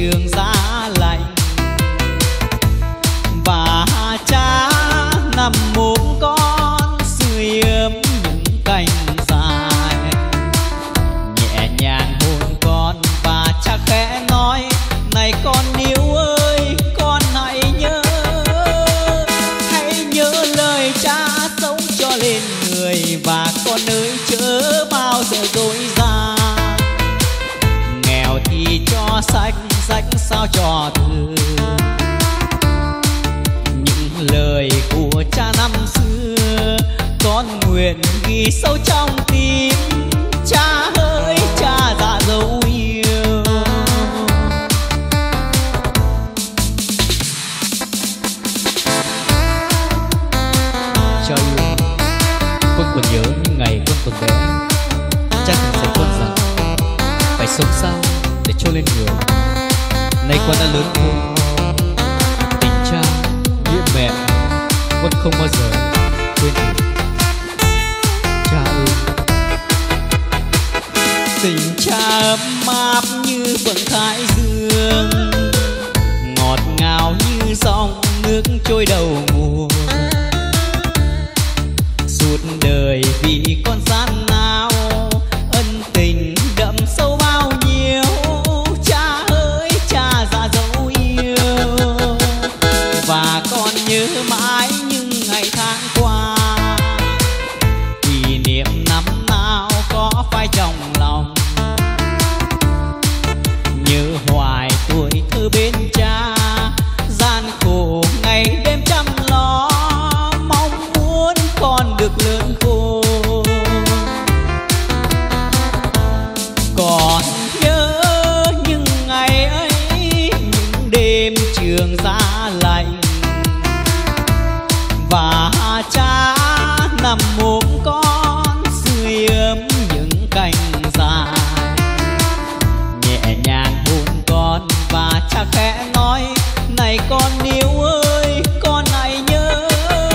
trường giá lạnh. Và cha nằm mốm con sưởi ấm những cành dài, nhẹ nhàng hôn con và cha khẽ nói: này con níu ơi, con hãy nhớ lời cha sống cho lên người. Và con ơi chớ bao giờ dối gian, nghèo thì cho sách, sách sao cho thư. Những lời của cha năm xưa con nguyện ghi sâu trong tim. Cha ơi cha dạ dấu yêu. Cha yêu, con còn nhớ những ngày con còn bé. Cha từng dạy con rằng phải sống sao để cho lên người. Nay con đã lớn khôn, tình cha nghĩa mẹ con không bao giờ quên được. Cha ơi, tình cha ấm áp như vầng thái dương, ngọt ngào như dòng nước trôi đầu mùa. Suốt đời vì con gian nào, ân tình đậm sâu bao nhiêu. Cha ơi cha dạ dấu yêu. Và con nhớ mãi những ngày tháng qua, kỷ niệm năm nào có phai trong lòng. Nhớ hoài tuổi thơ bên cha, gian khổ ngày đêm chăm lo, mong muốn con được lớn khôn. Còn nhớ những ngày ấy, những đêm trường giá lạnh. Và cha nằm mốm con sưởi ấm những cành dài, nhẹ nhàng hôn con và cha khẽ nói: này con níu ơi, con hãy nhớ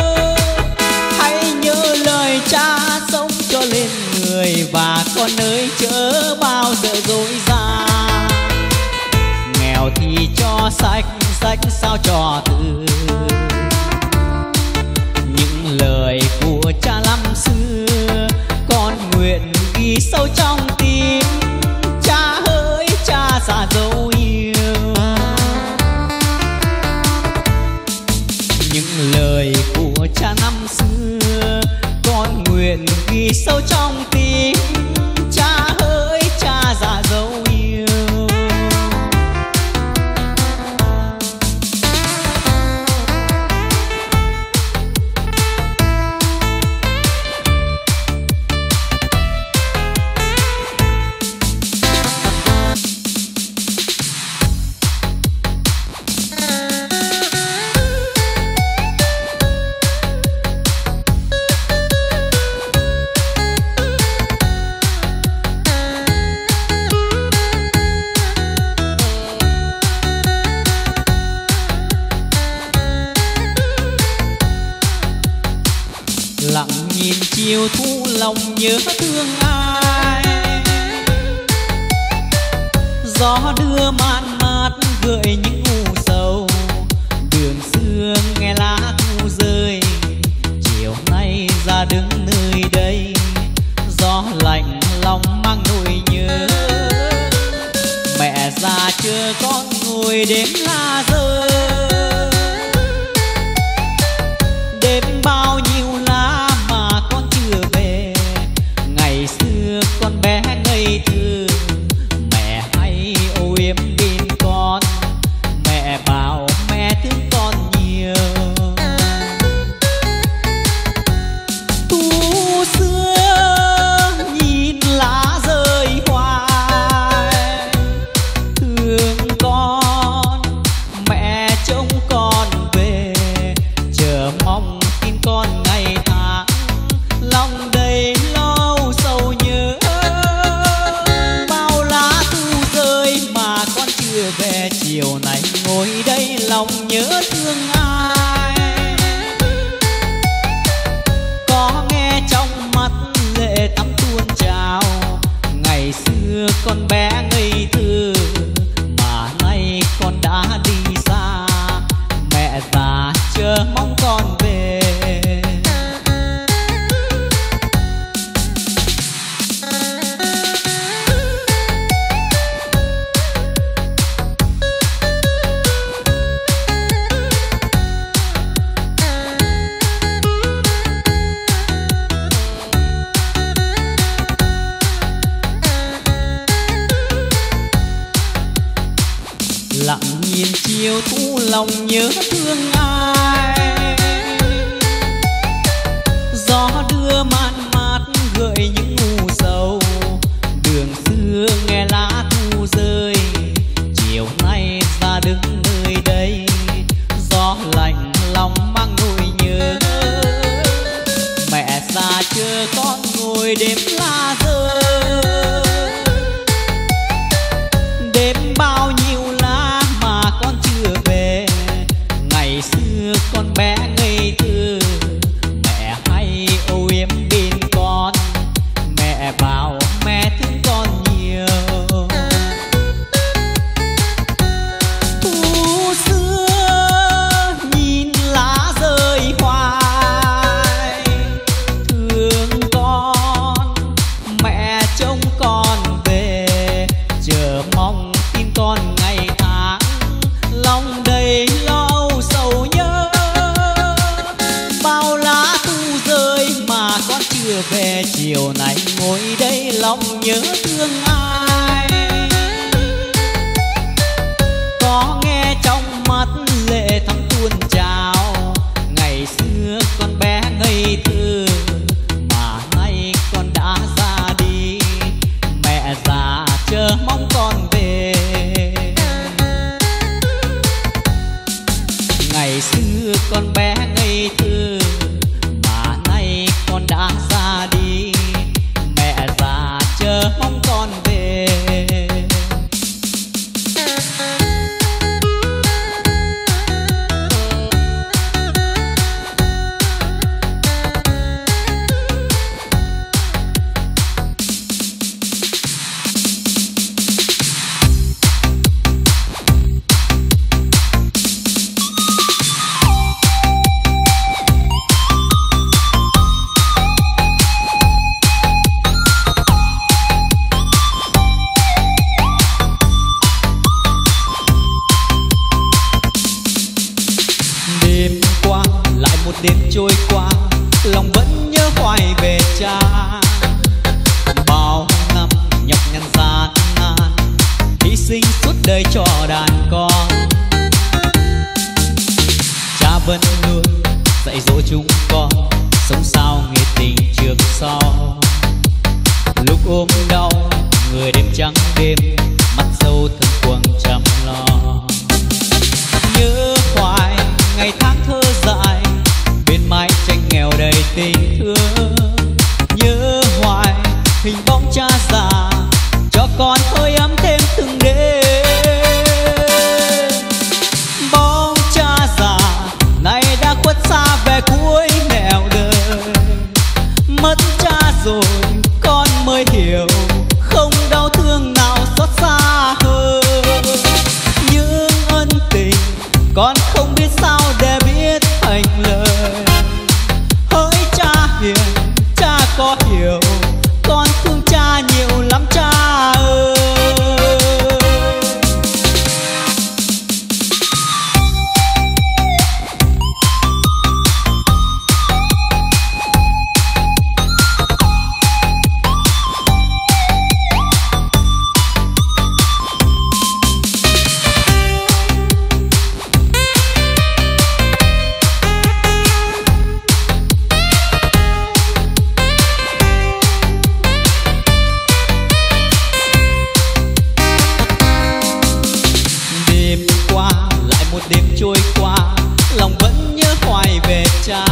lời cha sống cho lên người. Và con ơi chớ bao giờ dối gian, nghèo thì cho sách, sách sao cho từ. Những lời của cha năm xưa con nguyện ghi sâu trong tim. Cha ơi cha dạ dấu yêu. Những lời của cha năm xưa con nguyện ghi sâu trong tim. Cha ơi cha dạ dấu yêu. Lặng nhìn chiều thu lòng nhớ thương ai, gió đưa man mát gợi những u sầu. Đường xưa nghe lá thu rơi, chiều nay ra đứng nơi đây. Gió lạnh lòng mang nỗi nhớ, mẹ già chờ con ngồi đếm lá rơi. Đêm bao nhiêu lá mà con chưa về, ngày xưa con bé ngây thơ. Mẹ hay âu yếm bên con, mẹ bảo mẹ thương con nhiều. Thu xưa nhìn lá rơi hoài, thương con mẹ trông con về. Chờ mong tin con ngày tháng, lòng đầy lâu sầu nhớ. Bao lá thu rơi mà con chưa về, chiều nay ngồi đây lòng nhớ thương ai. Có nghe trong mắt lệ thắm tuôn trào, ngày xưa con bé ngây thơ mà nay chiều thu lòng nhớ thương ai, gió đưa man mát gợi những u sầu, đường xưa nghe lá thu rơi, chiều nay ra đứng nơi đây, gió lạnh lòng mang nỗi nhớ, mẹ già chờ con ngồi đêm lá rơi, đêm bao nhiêu lá mà con chưa về, ngày xưa con bé ngây thơ, mẹ hay âu yếm bên con, mẹ bảo mẹ thương con nhiều. Thu xưa nhìn lá rơi hoài, thương con mẹ trông con về, chờ mong tin con ngày tháng, lòng đầy lo âu sầu nhớ, bao lá thu rơi mà con chưa về, chiều nay ngồi đây lòng nhớ thương ai, có nghe trong mắt lệ thắm tuôn trào, ngày xưa con bé ngây thơ mà nay con đã ra đi, mẹ già chờ mong con về. Ngày xưa con bé ngây thơ mà nay con đã ra đi, mẹ già chờ mong con về. Đêm qua lại một đêm trôi qua, lòng vẫn nhớ hoài về cha, bao năm nhọc nhằn gian nan, hy sinh suốt đời cho đàn con. Cha vẫn luôn dạy dỗ chúng con sống sao nghĩa tình trước sau, lúc ốm đau người đêm trắng đêm, mắt dâu thân quầng chăm lo. Nhớ hoài ngày tháng thơ dại, bên mái tranh nghèo đầy tình thương, nhớ hoài hình bóng cha già, cho con hơi ấm thêm từng đêm. Bóng cha già nay đã khuất xa về cuối nẻo đời, mất cha rồi con mới hiểu, không đau thương nào xót xa hơn. Những ân tình con không biết sao để biết thành lời, hỡi cha hiền cha có hiểu, con thương cha nhiều lắm cha ơi. Đêm trôi qua lòng vẫn nhớ hoài về cha,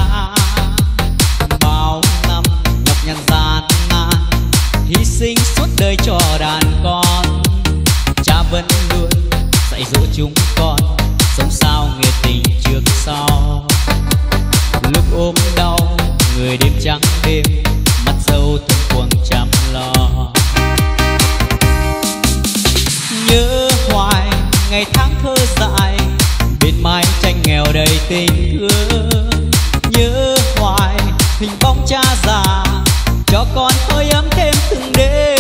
bao năm nhọc nhằn gian nan, hy sinh suốt đời cho đàn con. Cha vẫn luôn dạy dỗ chúng con sống sao nghĩa tình trước sau, lúc ốm đau người đêm trắng đêm, mắt dâu thân quầng chăm lo. Nhớ hoài ngày tháng thơ dại, bên mái tranh nghèo đầy tình thương, nhớ hoài hình bóng cha già, cho con hơi ấm thêm từng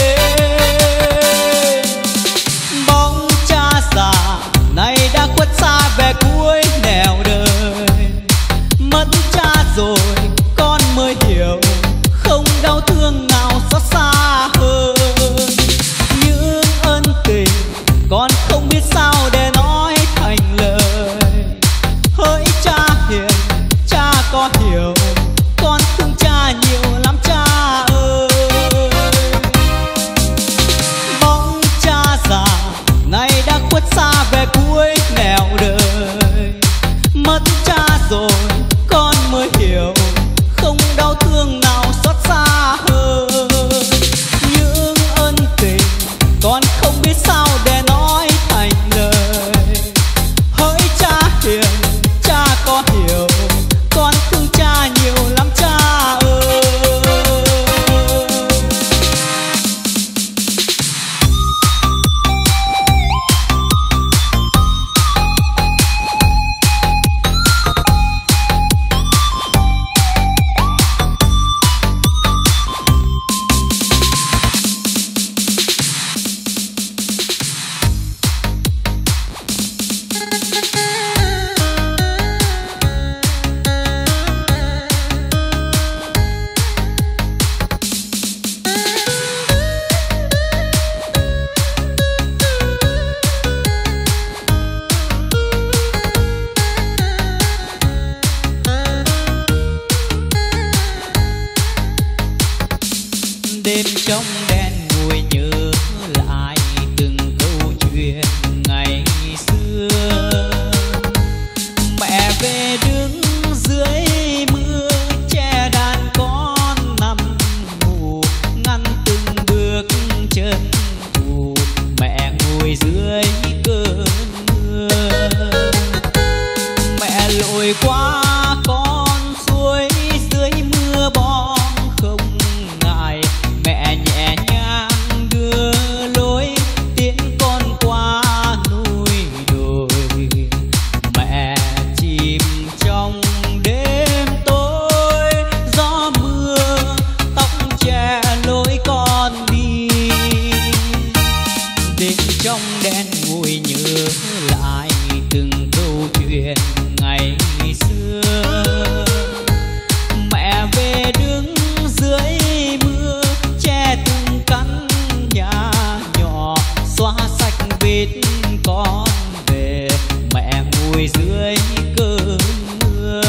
đêm. Bóng cha già nay đã khuất xa về cuối nẻo đời, mất cha rồi con mới hiểu, không đau thương nào xót xa hơn. Những ân tình con không biết sao để nói thành trong đen ngồi nhớ lại từng câu chuyện ngày xưa. Mẹ về đứng dưới mưa che đàn con nằm ngủ, ngăn từng bước chân ngủ. Mẹ ngồi dưới cơn mưa, mẹ lội qua con suối dưới mưa bom không ngại. Mẹ nhẹ nhàng đưa lối tiễn con qua núi đồi. Mẹ chìm trong đêm tối gió mưa, tóc che lối con đi. Đêm trong đen ngồi nhớ lại từng câu chuyện ngày xưa. Mẹ về đứng dưới mưa che từng căn nhà nhỏ, xóa sạch vết con về. Mẹ ngồi dưới cơn mưa,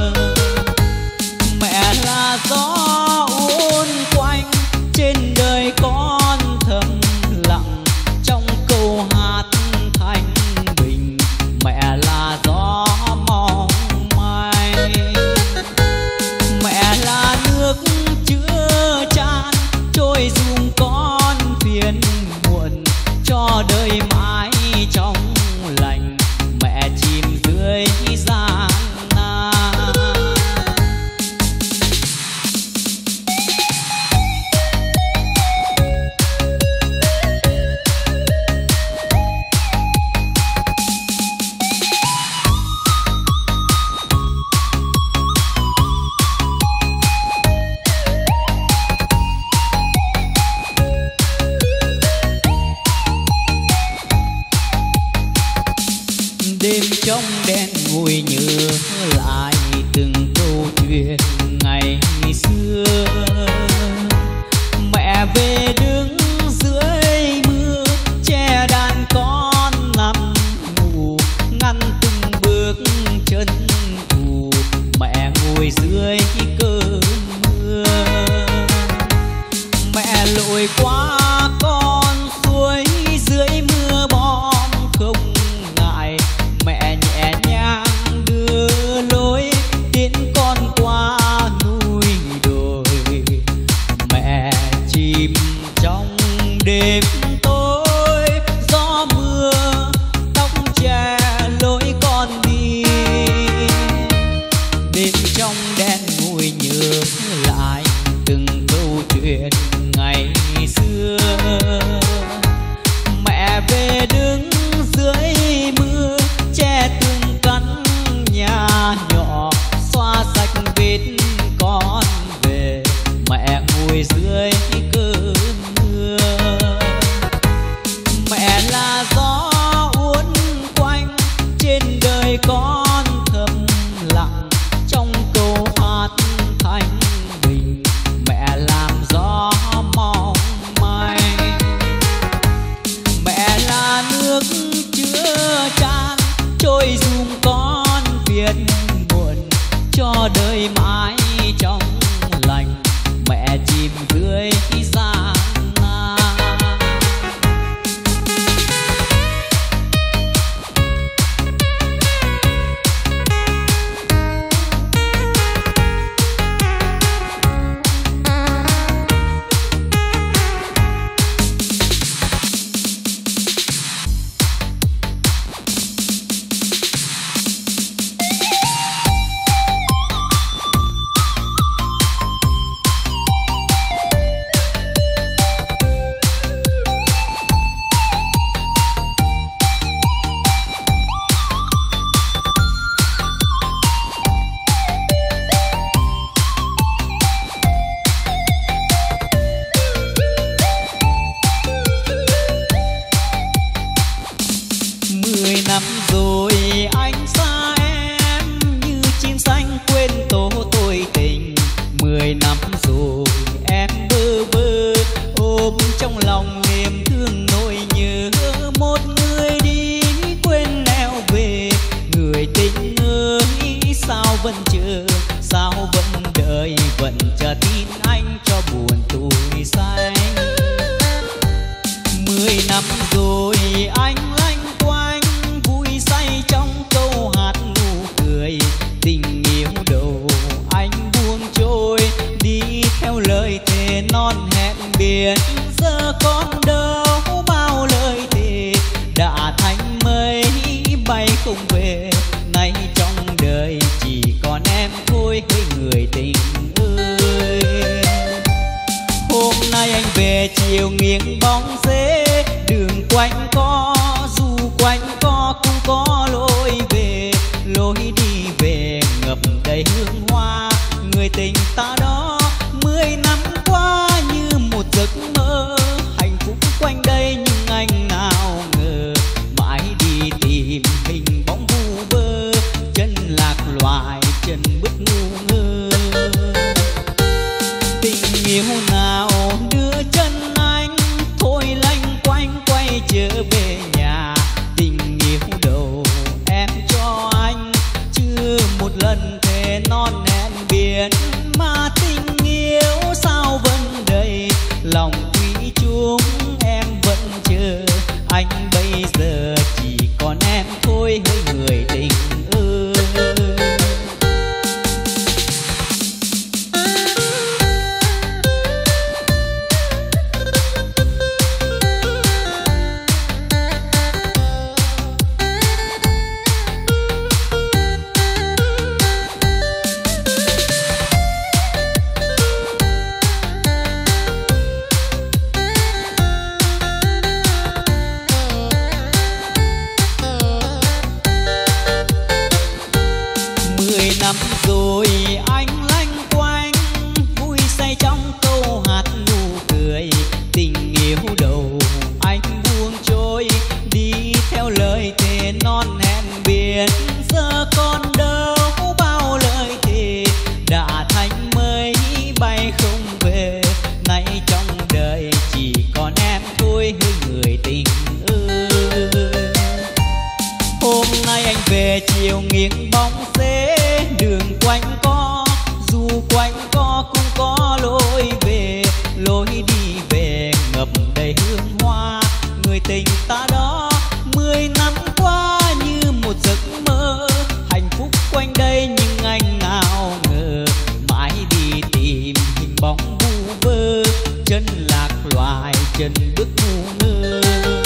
mẹ là gió uốn quanh trên đời con thầm lặng trong câu hát thanh bình. Mẹ là gió mong manh, mẹ là nước chứa chan trôi dùm con phiền muộn cho đời mãi trong lành. Mẹ chìm dưới gian nan. Đêm trong đen ngồi nhớ lại từng câu chuyện ngày xưa. Mẹ về đứng dưới mưa che đàn con nằm ngủ, ngăn từng bước chân ngủ. Mẹ ngồi dưới cơn mưa, mẹ lội qua con suối dưới mưa bom không ngại. Mẹ nhẹ nhàng đưa lối tiễn con qua núi đồi. Mẹ chìm trong đêm tối gió mưa, tóc che lối con đi. Đêm trong đen ngồi nhớ lại từng câu chuyện ngày xưa. Mẹ về đứng dưới mưa che từng căn nhà nhỏ, xóa sạch vết con về. Mẹ ngồi dưới cơn mưa, mẹ là gió uốn quanh trên đời con thầm lặng trong câu hát thanh bình. Mẹ làm gió mong manh, mẹ là nước chứa chan trôi dùm con phiền muộn cho đời mãi trong lành. Mẹ chìm dưới gian nan. Năm rồi anh xa em như chim xanh quên tổ tôi tình. 10 năm rồi em bơ vơ ôm trong lòng niềm thương nỗi nhớ. Một người đi quên neo về, người tình ơi sao vẫn chờ, sao vẫn đợi, vẫn chờ tin anh cho buồn tôi say. về. Nay trong đời chỉ còn em thôi hỡi người tình ơi. Hôm nay anh về chiều nghiêng bóng rễ, đường quanh co dù quanh co cũng có lối về. Lối đi về ngập đầy hương hoa, người tình ta đó 10 năm qua như một giấc mơ. Hạnh phúc quanh đây nhưng anh nào ngờ, mãi đi tìm hình bóng vu vơ, chân lạc loài chân bước ngu ngơ. Tình yêu nào đưa chân anh thôi lanh quanh quay trở về nhà. Tình yêu đầu em cho anh chưa một lần thề non hẹn biển, mà tình yêu sao vẫn đầy lòng quý chúng em vẫn chờ. Anh bây giờ chỉ còn em thôi hỡi người tình ơi. Năm rồi anh lanh quanh vui say trong câu hát nụ cười. Tình yêu đầu anh buông trôi đi theo lời thề non hẹn biển. Giờ còn đâu bao lời thề đã thành mây bay không về. Nay trong đời chỉ còn em thôi hỡi người tình ơi. Hôm nay anh về chiều nghiêng bóng rễ, đường quanh co dù quanh co cũng có lối về. Lối đi về ngập đầy hương hoa, người tình ta đó 10 năm qua như một giấc mơ. Hạnh phúc quanh đây nhưng anh nào ngờ, mãi đi tìm hình bóng vu vơ, chân lạc loài chân bước ngu ngơ.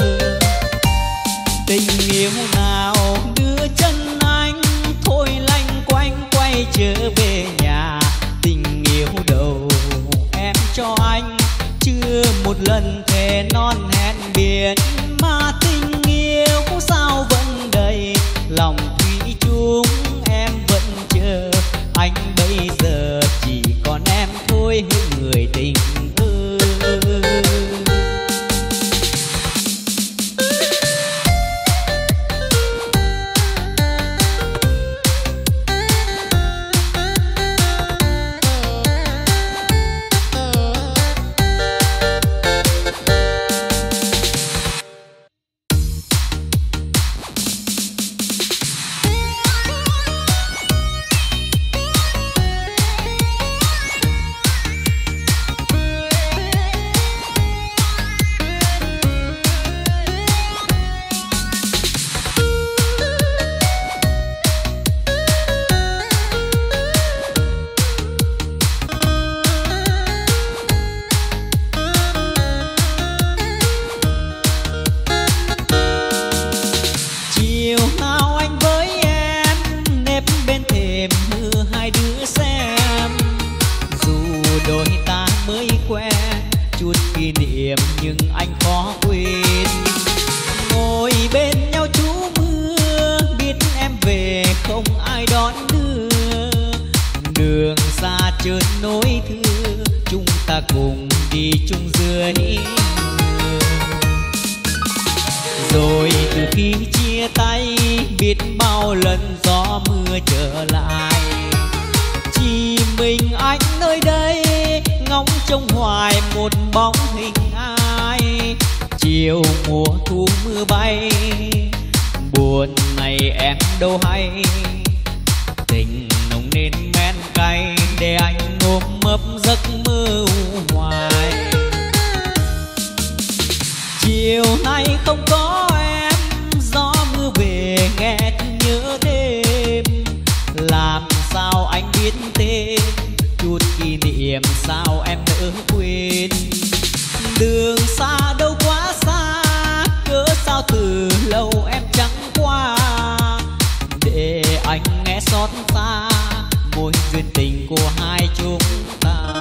Tình yêu nào đưa chân anh thôi lanh quanh quay trở về nhà. Tình yêu đầu em cho anh chưa một lần thề non hẹn biển, mà tình yêu sao vẫn đầy lòng thủy chung em vẫn chờ. Anh bây giờ chỉ còn em thôi hỡi người tình ơi. Nhưng anh khó quên ngồi bên nhau trú mưa, biết em về không ai đón đưa. Đường xa chợt nối thưa, chúng ta cùng đi chung dưới mưa. Rồi từ khi chia tay, biết bao lần gió mưa trở lại, chỉ mình anh nơi đây ngóng trông hoài một bóng hình ai. Chiều mùa thu mưa bay, buồn này em đâu hay. Tình nồng nên men cay, để anh ôm ấp giấc mơ hoài. Chiều nay không có em, gió mưa về nghe thương nhớ đêm. Làm sao anh biết tên, chút kỷ niệm sao em nỡ quên. Đường xa đâu quá xa, cớ sao từ lâu em chẳng qua. xót xa mối duyên tình của hai chúng ta.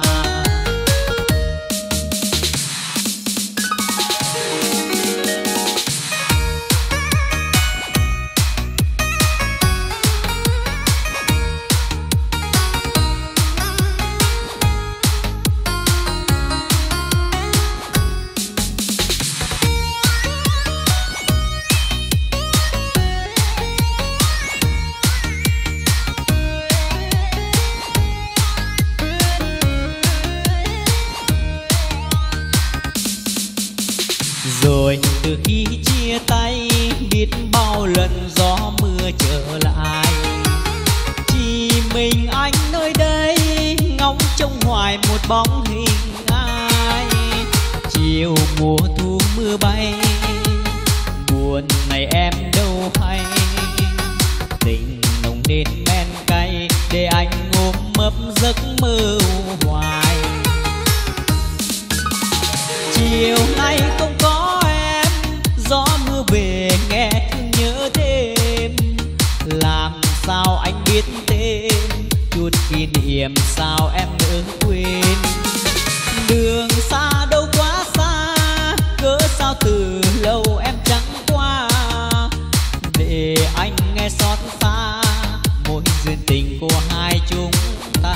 Rồi từ khi chia tay biết bao lần gió mưa trở lại, chỉ mình anh nơi đây ngóng trông hoài một bóng hình ai. Chiều mùa thu mưa bay, buồn này em đâu hay, tình nồng đến men cay để anh ôm ấp giấc mơ hoài. Chiều nay không có em, gió mưa về nghe thương nhớ thêm. Làm sao anh biết tên, chút kỷ niệm sao em nỡ quên. Đường xa đâu quá xa, cớ sao từ lâu em chẳng qua. Để anh nghe xót xa mối duyên tình của hai chúng ta.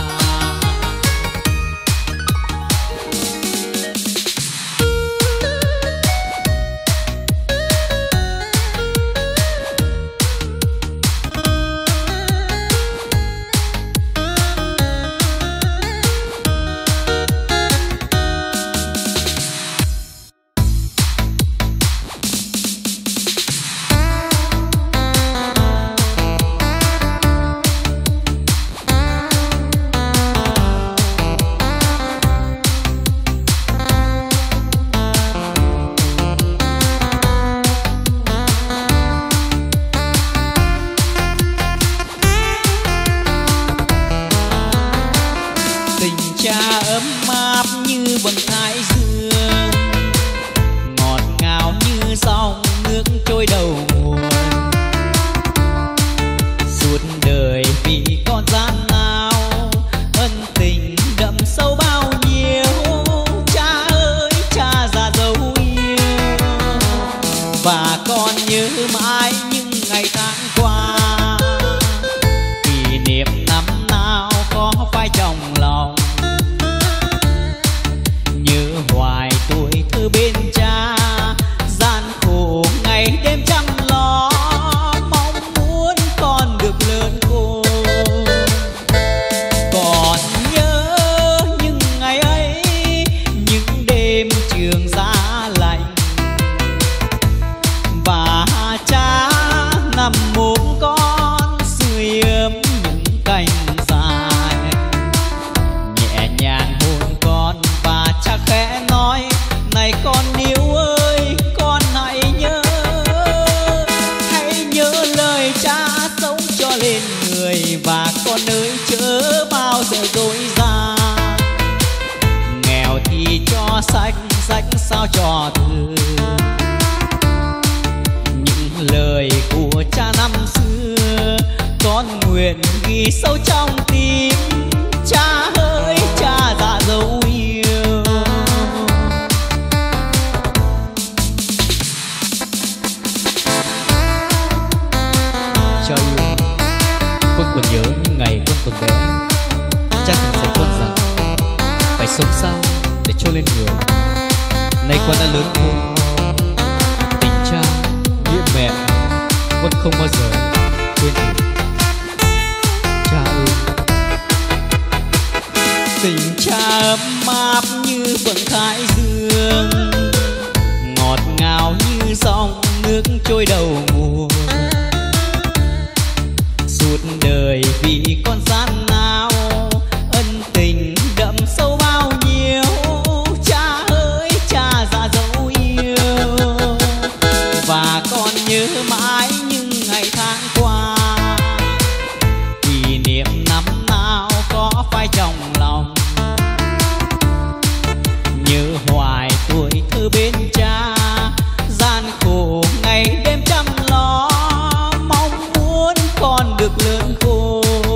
được lớn khôn.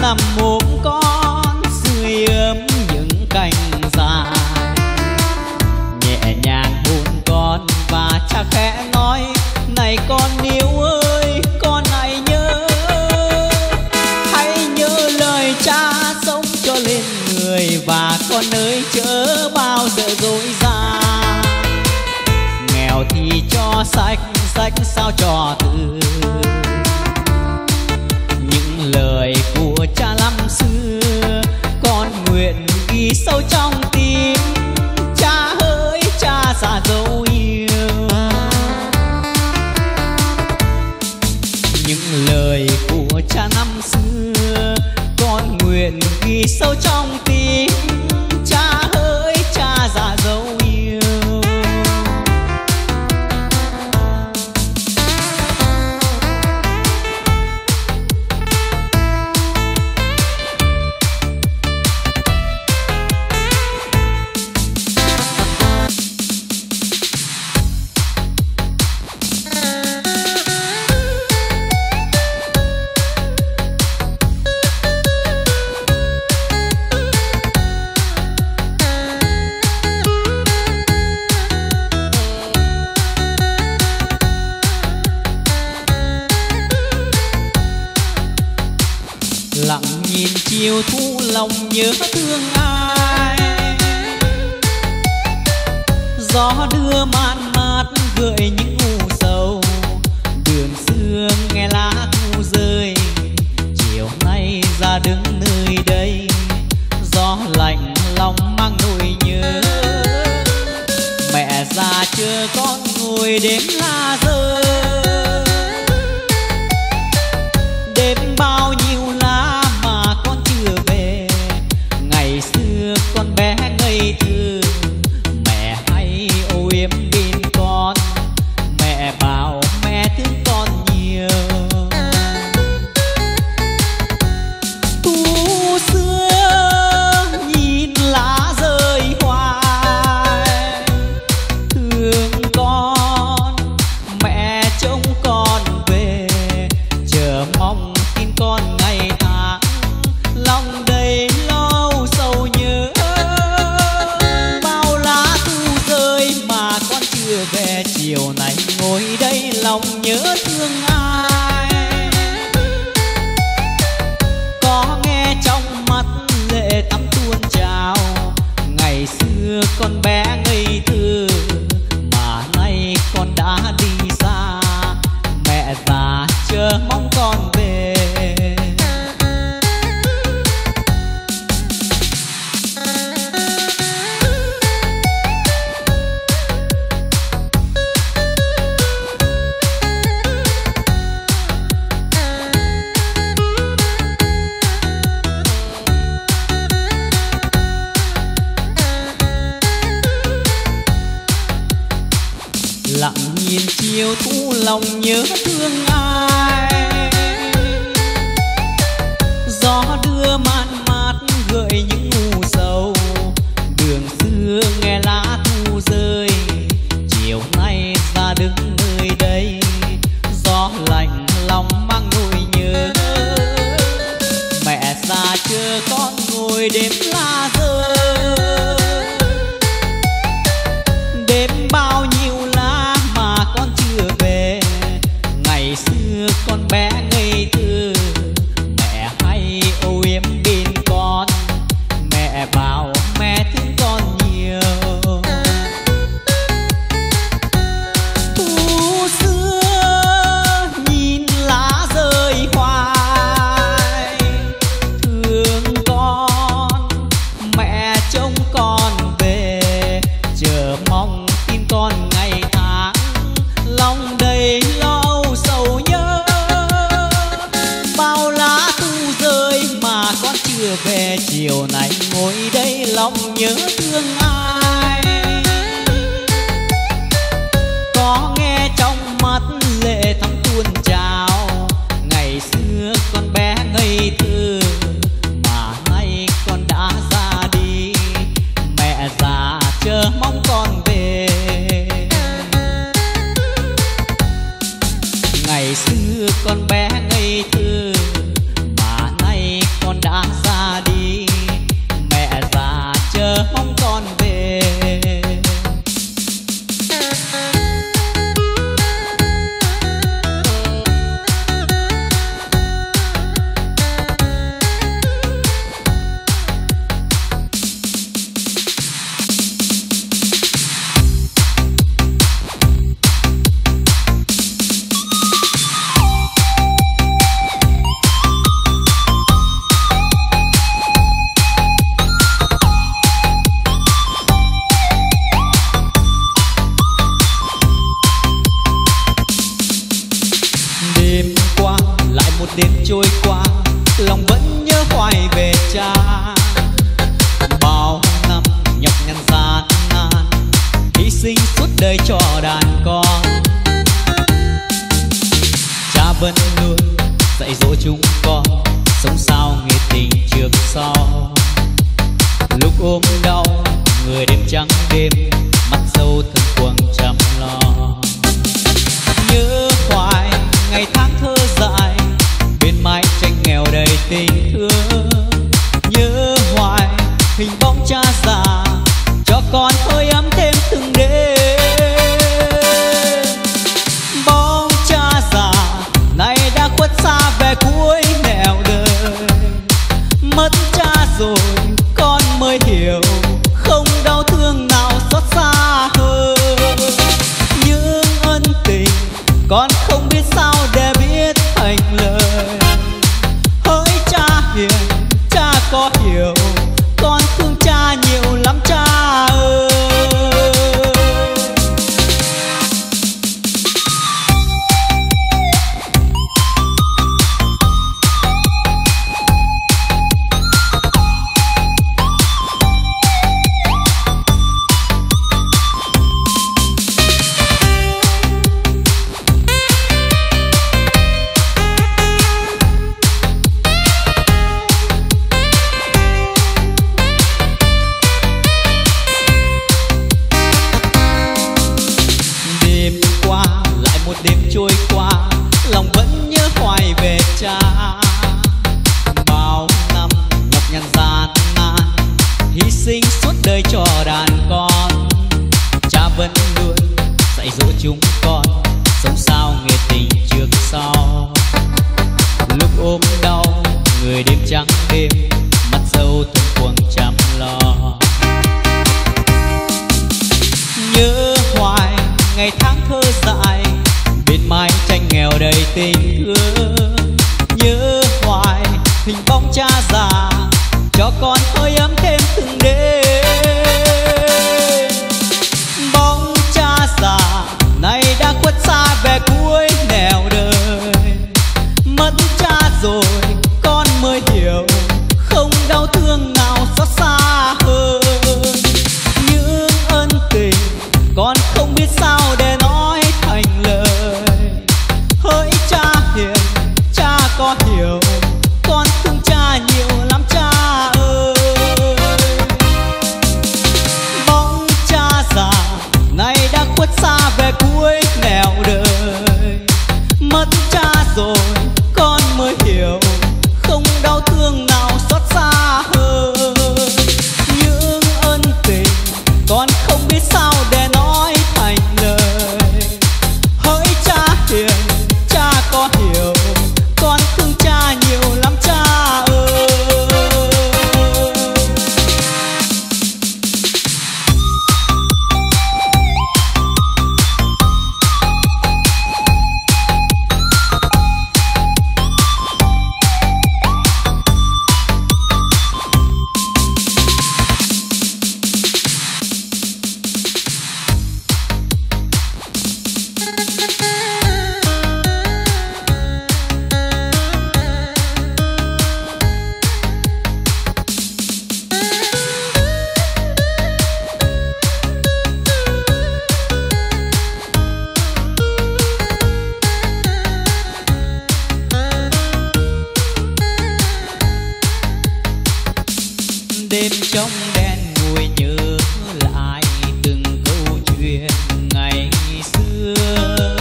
làm mồm con sưởi ấm những cành dài, nhẹ nhàng hôn con và cha khẽ nói này con yêu ơi, con hãy nhớ lời cha sống cho lên người, và con ơi chớ bao giờ dối gian, nghèo thì cho sách sách sao cho từ những lời của cha năm xưa con nguyện ghi sâu trong tim. Cha ơi cha già dấu yêu, những lời của cha năm xưa con nguyện ghi sâu trong tim. Cha ơi cha già dấu yêu. Lặng nhìn chiều thu lòng nhớ thương ai, gió đưa man mát gợi những u sầu, đường xưa nghe lá thu rơi, chiều nay ra đứng nơi đây, gió lạnh lòng mang nỗi nhớ. Mẹ già chờ con ngồi đếm lá rơi, đếm bao nhiêu lá mà con chưa về. Ngày xưa con bé ngây thơ, mẹ hay âu yếm bên con, mẹ bảo mẹ thương con nhiều. Thu xưa nhìn lá rơi hoài, thương con mẹ trông con về, chờ mong tin con ngày tháng, lòng đầy lâu sầu nhớ. Bao lá thu rơi mà con chưa về, chiều nay ngồi đây lòng nhớ thương ai. Có nghe trong mắt lệ thắm tuôn trào, ngày xưa con bé ngây thơ mà nay con đã đi xa, mẹ già chờ mong con về. Lặng nhìn chiều thu lòng nhớ thương ai, gió đưa man mát gợi những u sầu, đường xưa nghe lá thu rơi, chiều nay ra đứng nơi đây, gió lạnh lòng mang nỗi nhớ. Mẹ già chờ con ngồi đếm lá rơi, đếm bao nhiêu lá mà con chưa về. Ngày xưa con bé ngây thơ, mẹ hay âu yếm bên con, mẹ bảo mẹ thương con nhiều. Thu xưa nhìn lá rơi hoài, thương con mẹ trông con về, chờ mong tin con ngày tháng, lòng đầy lâu sầu nhớ. Bao lá thu rơi mà con chưa về, chiều nay ngồi đây lòng nhớ thương ai. Có nghe trong mắt lệ thắm tuôn trào, ngày xưa con bé ngây thơ mà nay con đã ra đi, mẹ già chờ mong con về. Ngày xưa con bé ngây thơ mà nay con đã ra đi, mẹ già chờ mong con về. Đêm trôi qua lòng vẫn nhớ hoài về cha, bao năm nhọc nhằn gian nan hy sinh suốt đời cho đàn con. Cha vẫn luôn dạy dỗ chúng con sống sao nghĩa tình trước sau. Lúc ốm đau người đêm trắng đêm, mắt dâu thân quầng chăm lo. Nhớ hoài ngày tháng thơ dại, bên mái tranh nghèo đầy tình thương. Nhớ hoài hình bóng cha già, cho con hơi ấm thêm từng đêm. Bóng cha già nay đã khuất xa về cuối nẻo đời. Mất cha rồi con mới hiểu, không đau thương nào xót xa hơn. Những ân tình con không biết sao để biết thành lời. Hỡi cha hiền, cha có hiểu, con thương cha nhiều lắm cha ơi. Đêm trôi qua lòng vẫn nhớ hoài về cha, bao năm nhọc nhằn gian nan hy sinh suốt đời cho đàn con. Cha vẫn luôn dạy dỗ chúng con sống sao nghĩa tình trước sau. Lúc ốm đau người đêm trắng đêm, mắt dâu thân quầng chăm lo. Nhớ hoài ngày tháng thơ dại, bên mái tranh nghèo đầy tình thương. Nhớ hoài hình bóng cha già, cho con hơi ấm thêm từng đêm. Bóng cha già nay đã khuất xa về cuối nẻo đời. Mất cha rồi con mới hiểu, không đau thương nào xót xa hơn. Những ân tình con không biết sao để nói thành lời. Hỡi cha hiền, cha có hiểu, con thương cha nhiều lắm cha ơi. Bóng cha già nay đã khuất xa về cuối nẻo đời. Mất cha rồi con mới hiểu, không đau thương nào xót xa hơn. Những ân tình con không biết sao để nói thành lời. Hỡi cha hiền, cha có hiểu, con thương cha nhiều lắm cha ơi. Đêm trong đen ngồi nhớ lại từng câu chuyện ngày xưa.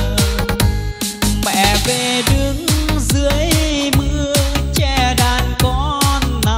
Mẹ về đứng dưới mưa che đàn con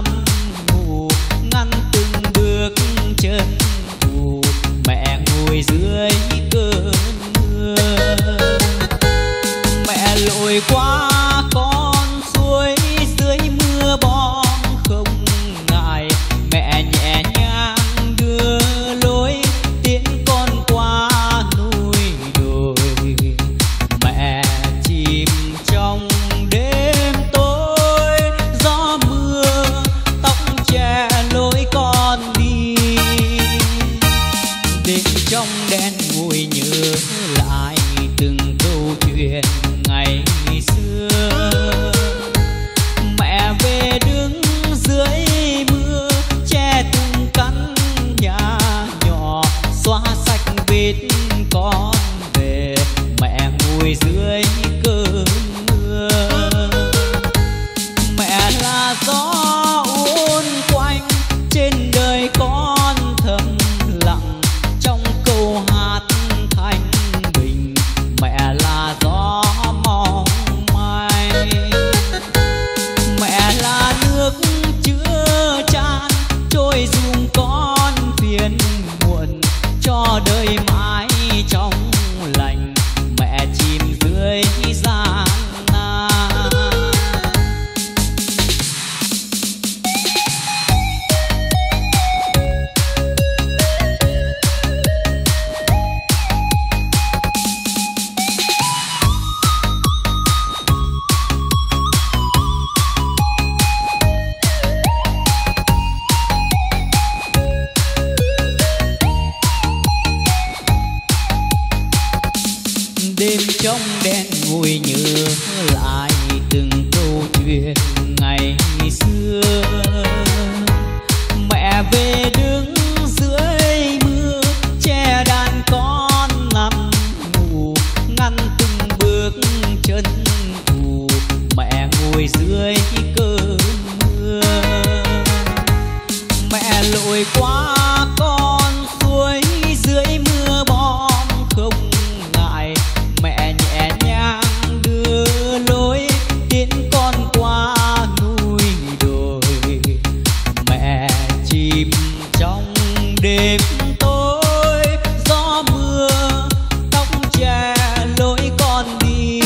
lội qua con suối dưới mưa bom không ngại, mẹ nhẹ nhàng đưa lối tiễn con qua núi đồi. Mẹ chìm trong đêm tối gió mưa, tóc che lối con đi.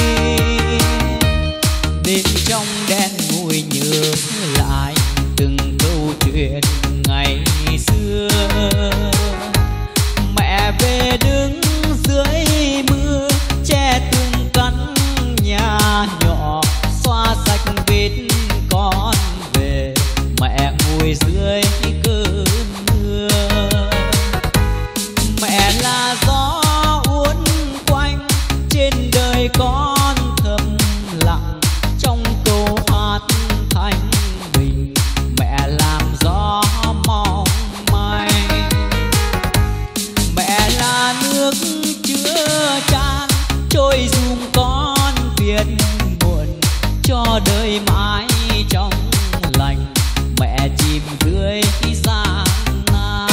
Đêm trong đen ngồi nhớ lại từng câu chuyện ngày xưa. Mẹ về đứng dưới mưa che từng căn nhà nhỏ, xoa sạch vết con về. Mẹ ngồi dưới cơn mưa. Mẹ là gió uốn quanh trên đời con thầm lặng trong câu hát thanh bình. Mẹ làm gió mong manh. Mẹ là nước chứa chan trôi dùm con phiền buồn cho đời mãi trong lành. Mẹ chìm dưới gian nan.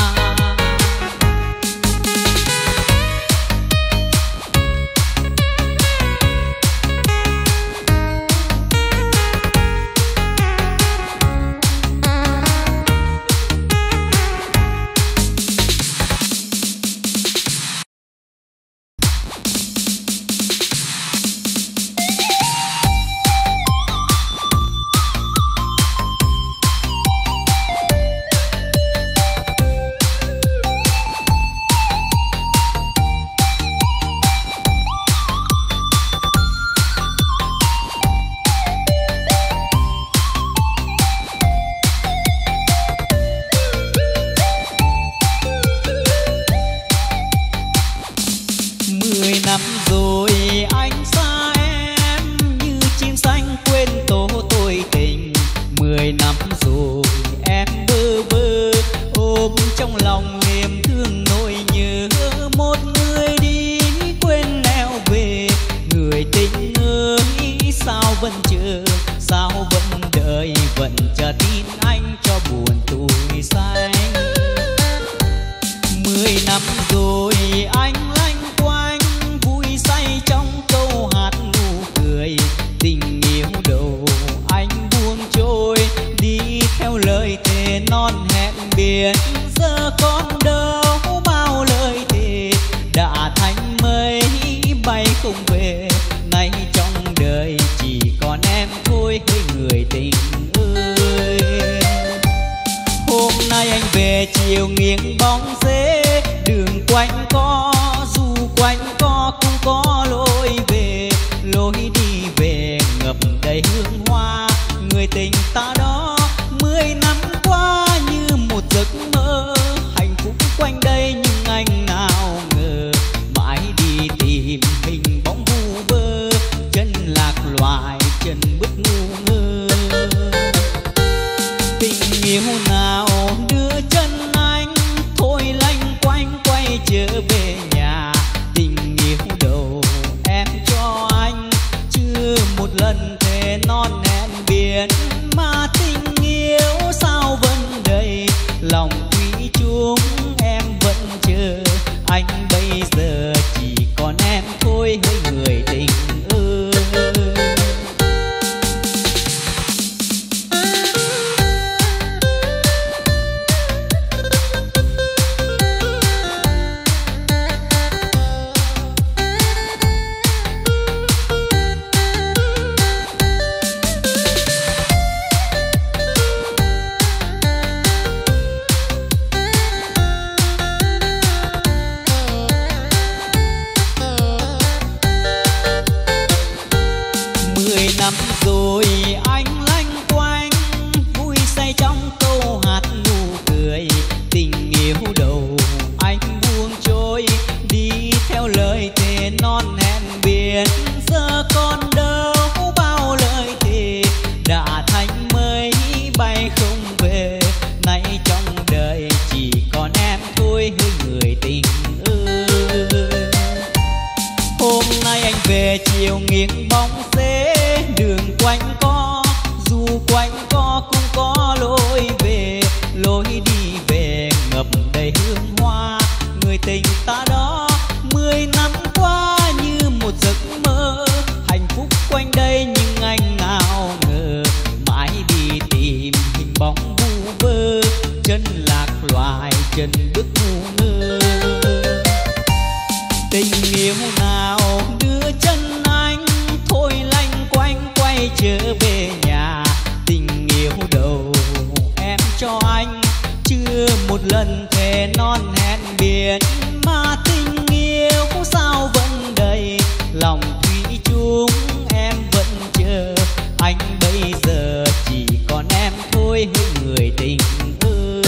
Năm rồi anh xa em như chim xanh quên tổ tôi tình. 10 năm rồi em bơ vơ ôm trong lòng niềm thương nỗi nhớ. Một người đi quên nẻo về, người tình ơi sao vẫn chờ, sao vẫn đợi, vẫn chờ tin anh cho buồn tôi xanh. 10 năm rồi anh lanh quanh say trong câu hát nụ cười. Tình yêu đầu anh buông trôi đi theo lời thề non hẹn biển. Giờ còn đâu bao lời thề đã thành mây bay không về. Nay trong đời chỉ còn em thôi hỡi người tình ơi. Hôm nay anh về chiều nghiêng bóng rễ, đường quanh co dù quanh co cũng có lối về. Lối đi về ngập đầy hương hoa, người tình ta đó 10 năm qua như một giấc mơ. Hạnh phúc quanh đây nhưng anh nào ngờ, mãi đi tìm hình bóng vu vơ, chân lạc loài chân bước ngu ngơ. Tình yêu nào đưa chân anh thôi lanh quanh quay trở về nhà. Tình yêu đầu em cho anh chưa một lần thề non hẹn biển. Mà tình yêu sao vẫn đầy lòng quý chúng em vẫn chờ. Anh bây giờ chỉ còn em thôi hỡi người tình ơi. Năm rồi anh lanh quanh vui say trong câu hát nụ cười. Tình yêu đầu anh buông trôi đi theo lời thề non hẹn biển. Giờ còn đâu bao lời thề đã thành mây bay không về. Nay trong đời chỉ còn em thôi hỡi người tình ơi. Hôm nay anh về chiều nghiêng bóng rễ, đường quanh co dù quanh co cũng có lối về. Lối đi về cho anh, chưa một lần thề non hẹn biệt, mà tình yêu sao vẫn đầy lòng thủy chung. Em vẫn chờ anh, bây giờ chỉ còn em thôi hỡi người tình ơi.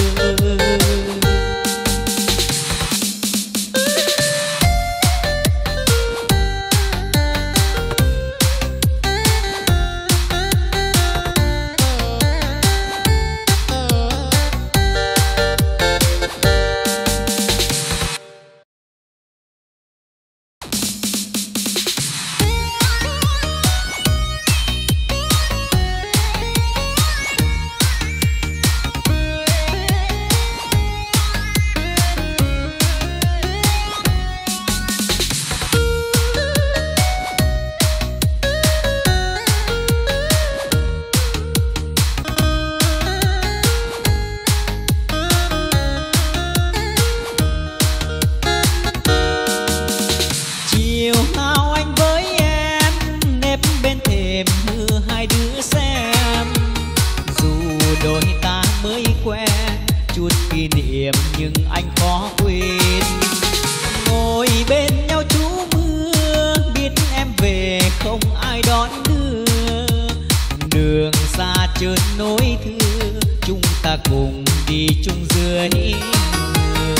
Nhưng anh khó quên, ngồi bên nhau trú mưa, biết em về không ai đón đưa. Đường xa chợt nối thưa, chúng ta cùng đi chung dưới mưa.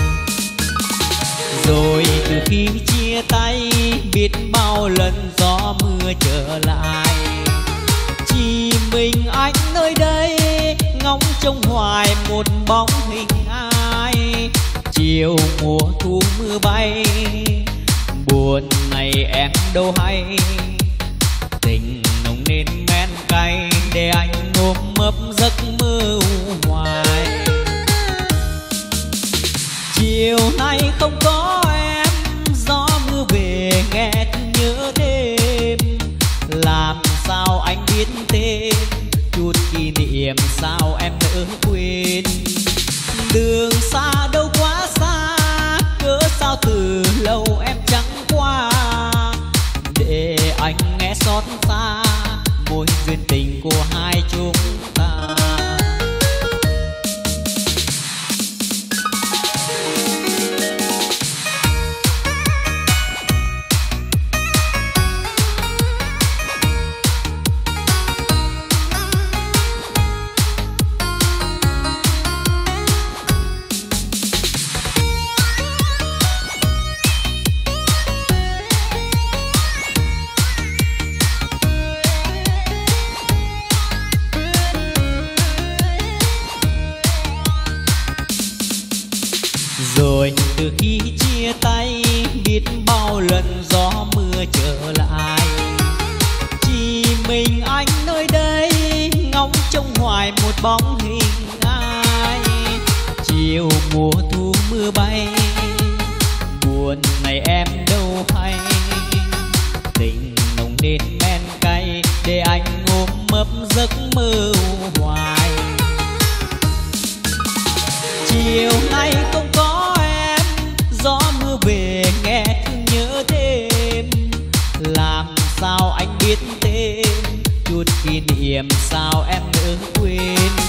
Rồi từ khi chia tay, biết bao lần gió mưa trở lại, chỉ mình anh nơi đây ngóng trông hoài một bóng hình ai. Chiều mùa thu mưa bay, buồn này em đâu hay, tình nồng nên men cay để anh ôm ấp giấc mơ hoài. Chiều nay không có em, gió mưa về nghe nhớ đêm, làm sao anh biết tên chút kỷ niệm sao em nỡ quên. Đường xa đâu quá xa, cớ sao từ lâu em chẳng qua, để anh nghe xót xa mối duyên tình của hai chúng ta. Rồi từ khi chia tay, biết bao lần gió mưa trở lại, chỉ mình anh nơi đây ngóng trông hoài một bóng hình ai. Chiều mùa thu mưa bay, buồn này em đâu hay, tình nồng nên men cay để anh ôm ấp giấc mơ hoài. Chiều nay không có em, gió mưa về nghe thương nhớ đêm, làm sao anh biết tên chút kỷ niệm sao em nỡ quên.